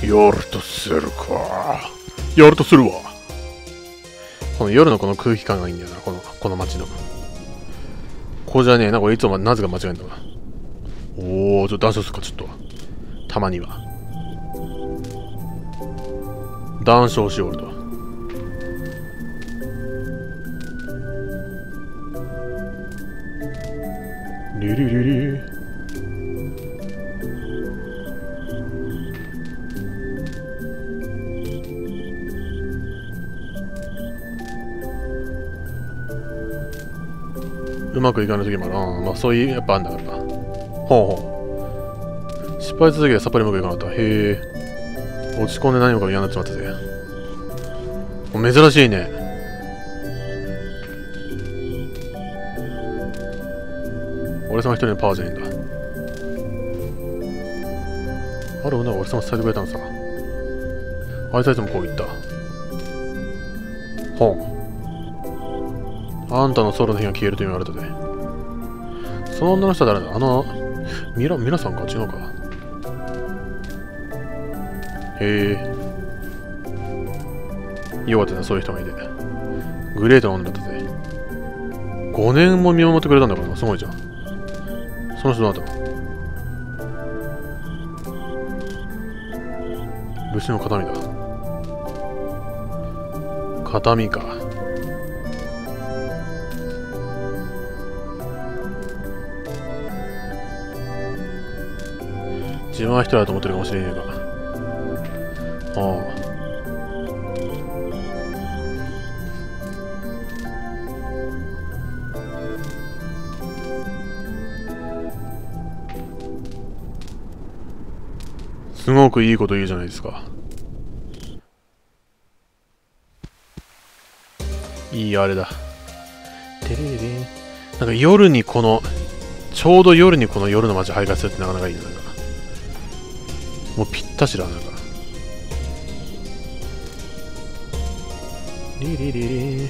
やるとするか。やるとするわ。この夜のこの空気感がいいんだよな、この街の。こうじゃねえな、これいつもなぜか間違えんだな。おー、ちょっと談笑するか、ちょっと。たまには。談笑しよると。リリリリ。うまくいかない時もある。まあそういうやっぱあんだからな。ほうほう。失敗続きでさっぱりうまくいかなかった。へえ。落ち込んで何もかも嫌になっちまったぜ。珍しいね。俺様一人のパワーじゃねえんだ。ある女が俺様伝えてくれたのさ。あいつはいつもこう言った。ほう。あんたのソロの火が消えると言われたぜ。その女の人は誰だ？ミラさんか違うか。へえ。よかったな、そういう人がいて。グレートな女だったぜ。5年も見守ってくれたんだからな、すごいじゃん。その人どうなったの？武士の形見だ。形見か。自分は一人だと思ってるかもしれねえが。ああ。すごくいいこと言うじゃないですか。いいあれだ。てれれれ。なんか夜にちょうど夜にこの夜の街徘徊するってなかなかいいね。なんかもうぴったしだ、なんか。リリリリ。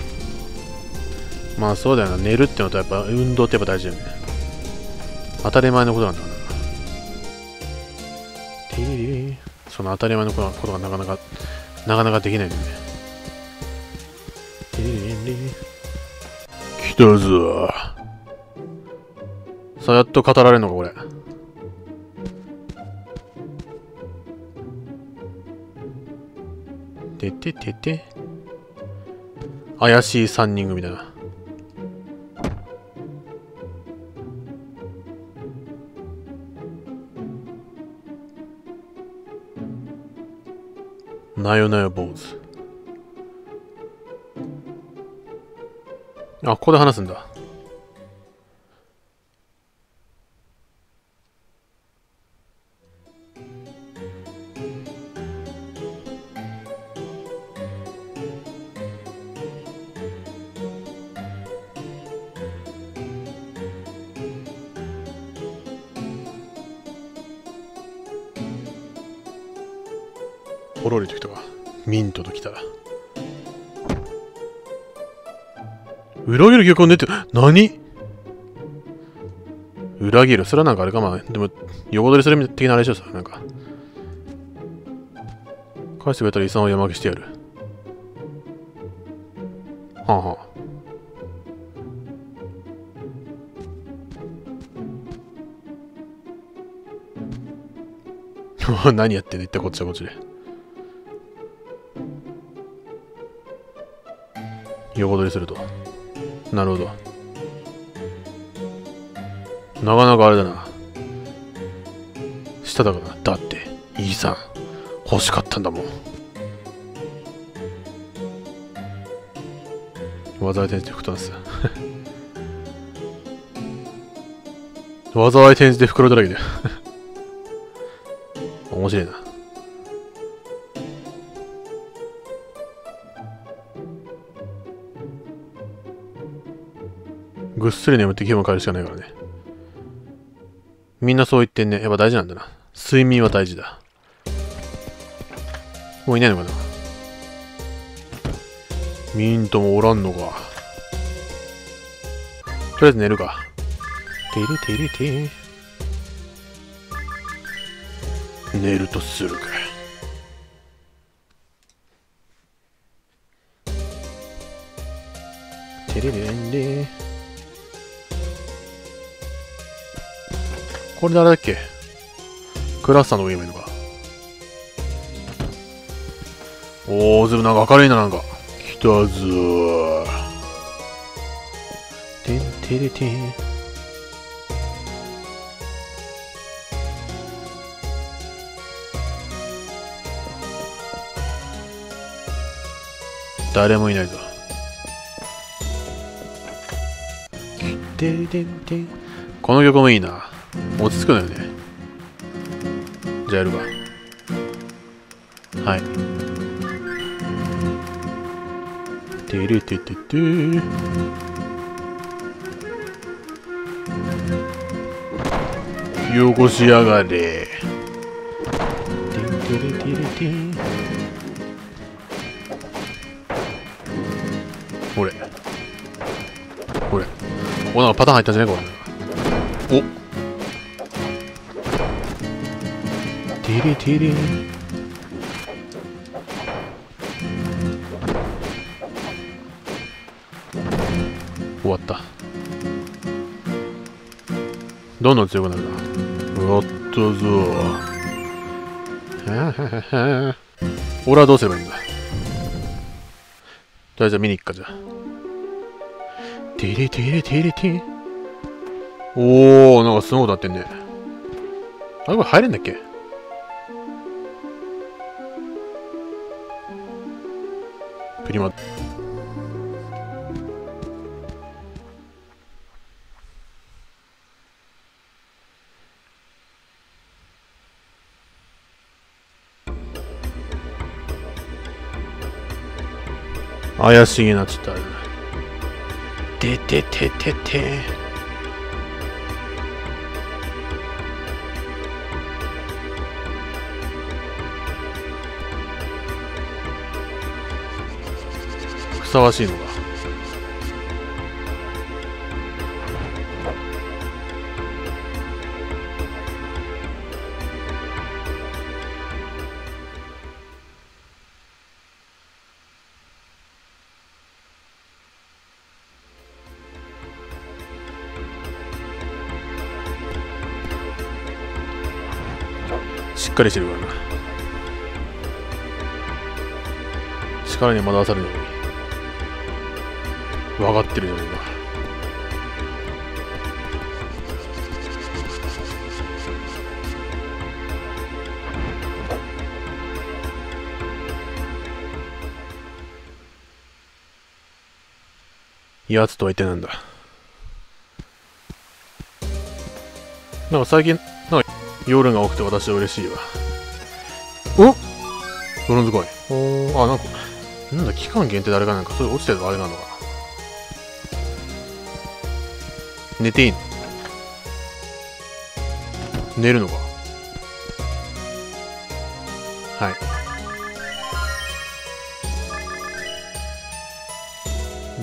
まあそうだよな。寝るってのとやっぱ運動ってやっぱ大事だよね。当たり前のことなんだから。リリリリ。その当たり前のことがなかなかできないんだよね。リリリリ。来たぞ。さあ、やっと語られるのか、これ。てててて。怪しい3人組だな。なよなよ坊主。あ、ここで話すんだ。ポロリときたか。ミントときた。裏切る曲をねって、何？裏切る。それはなんかあれかまあ、でも、横取りする的なあれでしょ、さ。なんか。返してくれたら遺産を山分けしてやる。はあはあ。何やってんの？言ったこっちはこっちで。横取りすると。なるほど。なかなかあれだな。しただから。だって、イーさん、欲しかったんだもん。災い転じて袋です。災い転じて袋だらけで。面白いな。ぐっすり眠って気分変えるしかないからね。みんなそう言ってんね。やっぱ大事なんだな。睡眠は大事だ。もういないのかな。ミントもおらんのか。とりあえず寝るか。てれてれて。寝るとするか。 テレレンレ。これ誰だっけ？クラスターの上にいるのか。おー、ずぶなんか明るいな、なんか。来たぞー。てんてれてん。誰もいないぞ。てれてんてん。この曲もいいな。落ち着くのよね。じゃあやるか。はい。てれてててー。よこしやがれ。てんてれてれてん。これ。これ。お、なんかパターン入ったんじゃないこれ。お。てれてれん。終わった。どんどん強くなるな。おっとぞー。はははは。俺はどうすればいいんだ。じゃあ見に行くか、じゃあ。てれてれてれて。おー、なんかすごいことなってんね。あれこれ入れんだっけ？プリマ。怪しげなちょっとあれだな。ててててて。ふさわしいのか。しっかりしてるからな。力に惑わされるように分かってるじゃないか。やつとは一体なんだ。なんか最近なんか夜が多くて私は嬉しいわ。お、ブロンズコイン。おー、あ、なんだ、期間限定であれかなんか、それ落ちてるあれなのかな。寝ていいの？寝るのか。はい。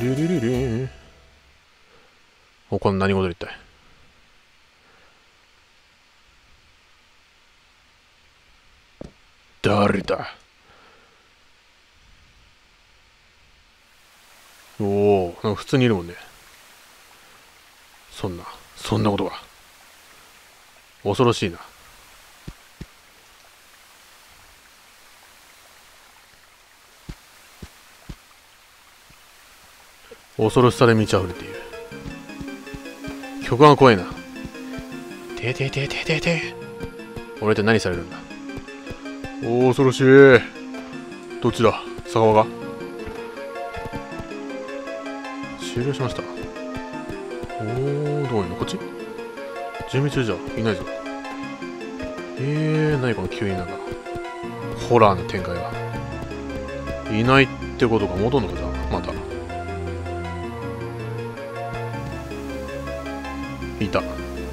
ルルルルー。お、この何事言ったい。誰だ。おお、なんか普通にいるもんね。そんなことが。恐ろしいな。恐ろしさで満ち溢れている。曲が怖いな。てててててて。俺って何されるんだ。おお、恐ろしい。どっちだ、佐川が。終了しました。おお、どこいんの？こっち？準備中じゃいないぞ。何この急になんかホラーな展開が。いないってことが戻んのか、じゃあまた。いた。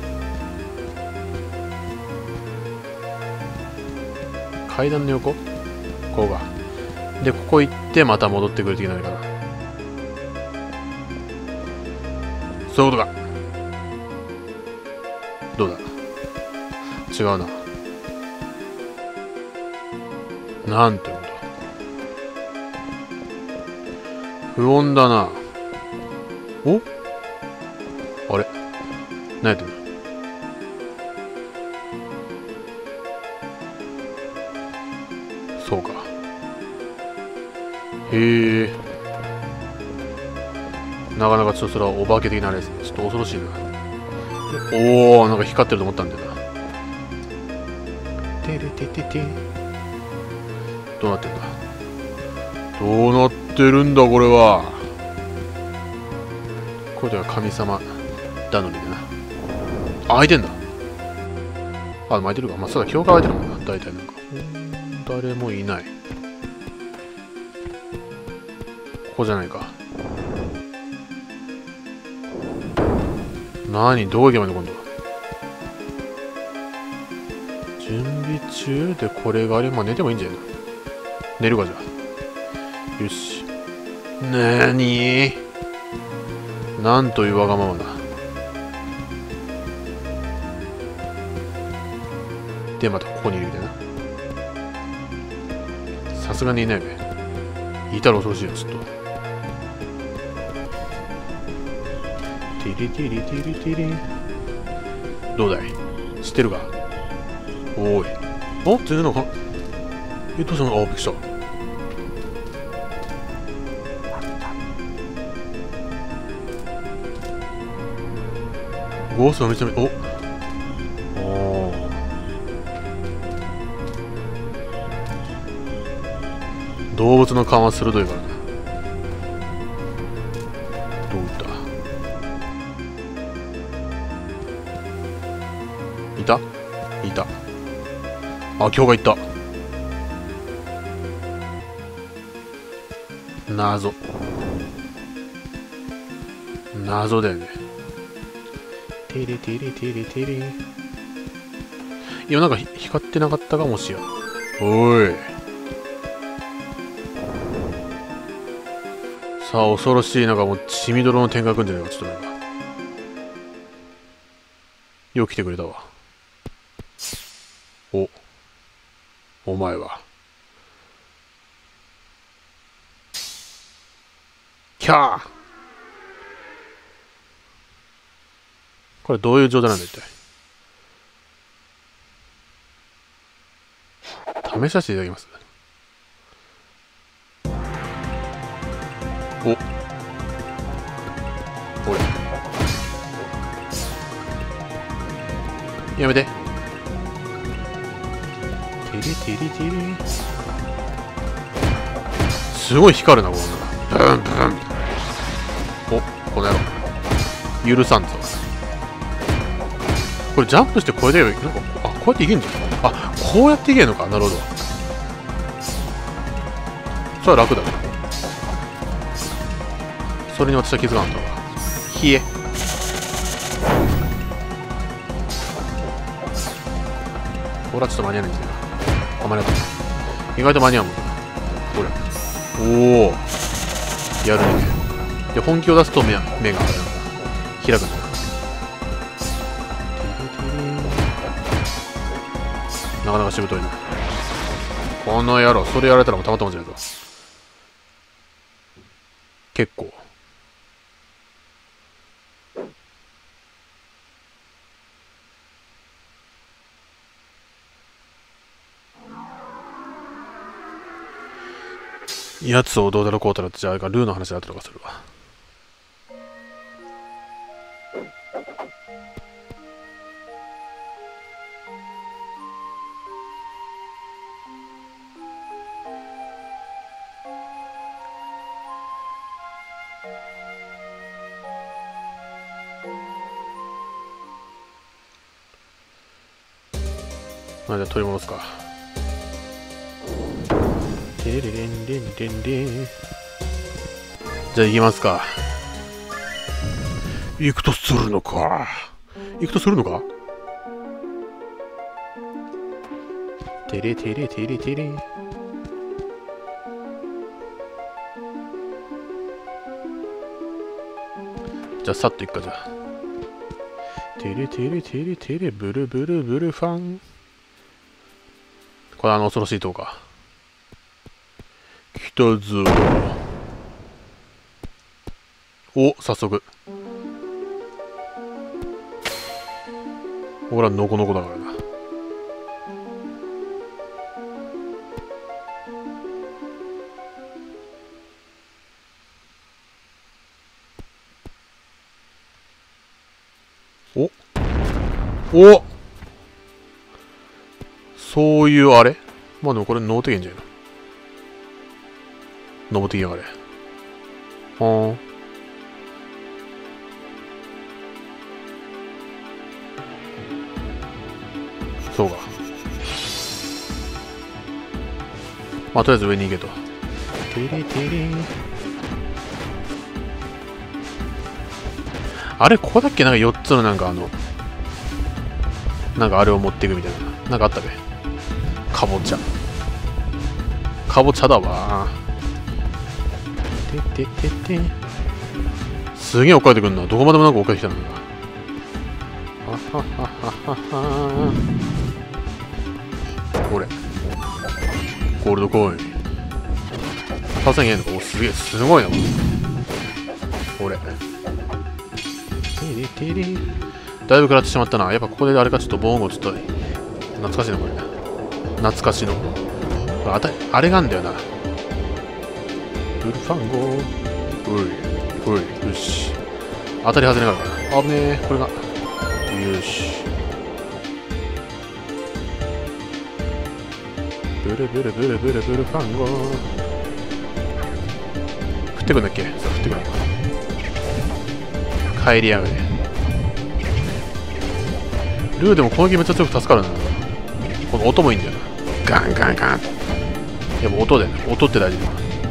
階段の横？ここが。で、ここ行ってまた戻ってくる的なのかな。そういうことか。どうだ。違うな。なんてこと。不穏だな。 お、あれ何やってんの。そうか。へえ。なかなかちょっとそれはお化け的なあれですね。ちょっと恐ろしいな。おお、なんか光ってると思ったんだよな。てれててて。どうなってんだ。どうなってるんだこれは。これでは神様頼みだな。あ、開いてんだ。あ、開いてるか。まあ、そうだ、教会開いてるもんな。大体なんか。誰もいない。ここじゃないか。何どこ行けばいいの今度は。準備中でこれがあれば、まあ、寝てもいいんじゃないの。寝るかじゃあ。よし。なーにーなんというわがままだ。で、またここにいるみたいな。さすがにいないべ。いたら恐ろしいよ、ちょっと。ティリティリティリティリ。どうだい知ってるか。おい。お全然なんか。どうしたの。あ、びっくりした。ゴーストがめちゃめちゃ、お動物の勘は鋭いからね。どういったいたあ、今日がいた。謎だよね。テレテレテレテレ。いや、なんか光ってなかったかもしや。おい。さあ、恐ろしい、なんかもう血みどろの天が来んじゃないか。ちょっとなんかよう来てくれたわ。お前はキャー。これどういう状態なんだ一体。試させていただきます。おれやめて。テリテリテリ。すごい光るなこのブンブン。お、この野郎許さんぞ。これジャンプしてこれでなんか、あ、こうやっていけんじゃん。あ、こうやっていけんのか。なるほど。それは楽だね。それに私は気づかなかったわ。冷え。これはちょっと間に合わないんですよ。あ、間に合った。意外と間に合うもんな。これ。おお。やるね。で、本気を出すと目が開くんだな。なかなかしぶといな。この野郎、それやられたらもうたまったもんじゃないか。結構。やつをどうだろうこうだろって、じゃあ、ルーの話だったのかするわ。まあ、じゃあ取り戻すか。テレレンレンレンレン。じゃあ行きますか。行くとするのか。テレテレテレテレ。じゃあさっと行くか。じゃあテレテレテレテレブルブルブルファン。これ恐ろしいとこか。来たぞ。 お、早速。俺はノコノコだからな。おお、そういうあれ。まあでもこれノーテゲンじゃないの。登ってきやがれ。はー。そうか。まあとりあえず上に行けと。テレテレ。あれここだっけ。なんか4つのなんかなんかあれを持っていくみたいな。なんかあったべ。かぼちゃ。かぼちゃだわ。てててて。すげえ追っかけてくんな。どこまでもなんか追っかけてきたんだ。ははははは。これ。ゴールドコイン。8000円とか。お、すげえ。すごいな。これ。だいぶ食らってしまったな。やっぱここであれか、ちょっとボーンをちょっと懐かしいなこれ。懐かしのあれがあんだよな。ブルファンゴー。おいよし。当たり外れがあるから危ねえ。これがよし。ブルファンゴー。降ってくんだっけ。さあ降ってくるのか。帰りやがれ。ルーでもこのゲームめっちゃ強く助かるな。この音もいいんだよな。ガンガンガン。やっぱ音で、音って大事だ。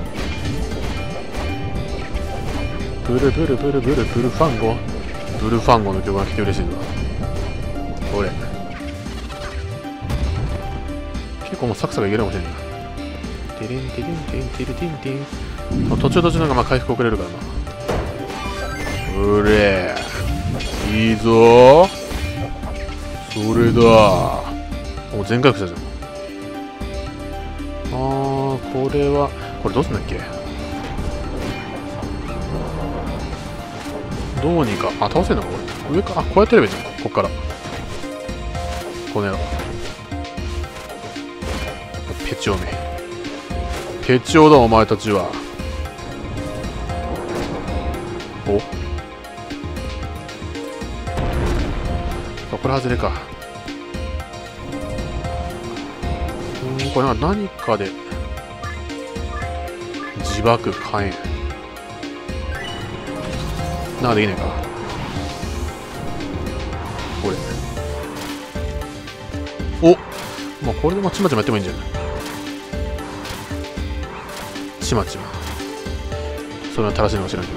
ブルファンゴ。ブルファンゴの曲が来て嬉しいぞ。これ結構もうサクサクいけるかもしれんな。テリンテリンテリンテリンテリンテリン。途中なんかまあ回復遅れるからな。うれいいぞー。それだ。もう全回復したじゃん。これはこれどうすんだっけ。どうにか倒せんのかこれ。上か。こうやってやればいいじゃん。こっからこの野郎。ペチオめ。ペチオだお前たちは。お、これ外れか。これなんか何かで自爆火炎なんかできないか。これお、まあこれでもちまちまやってもいいんじゃない。ちまちまそれは正しいのかもしれないけ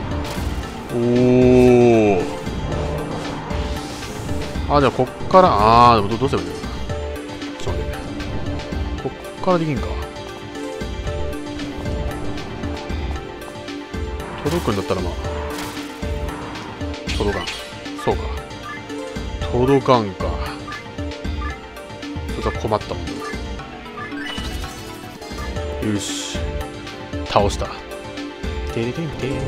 ど。じゃあこっからでもどうすればいいのかな。ちょっと待って、こっからできんか。届くんだったらまあ届かん。そうか、届かんか。それは困ったもんだ。よし、倒した。テレテンテン。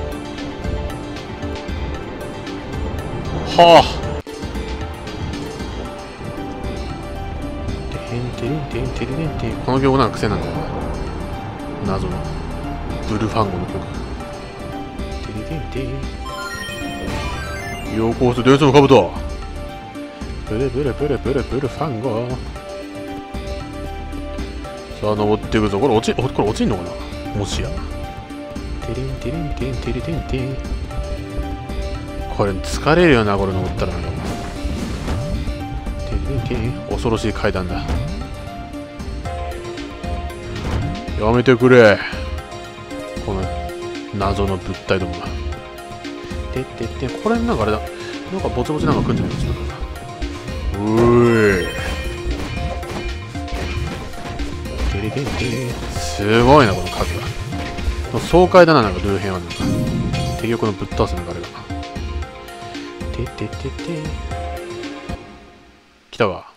はあ、この曲なんか癖なんだよな。謎のブルファンゴの曲。ようこそ伝説のカブト。ブルファンゴ。さあ登っていくぞ。これ落ちんのかな、もしや。これ疲れるよな、これ登ったら。恐ろしい階段だ。やめてくれ、この謎の物体どもが。これなんかあれだ、なんかぼちぼちなんか来んじゃないか。すごいなこの数が。爽快だな、なんかルー編は。なんか敵をこのぶっ倒すのがあれが。来たわ。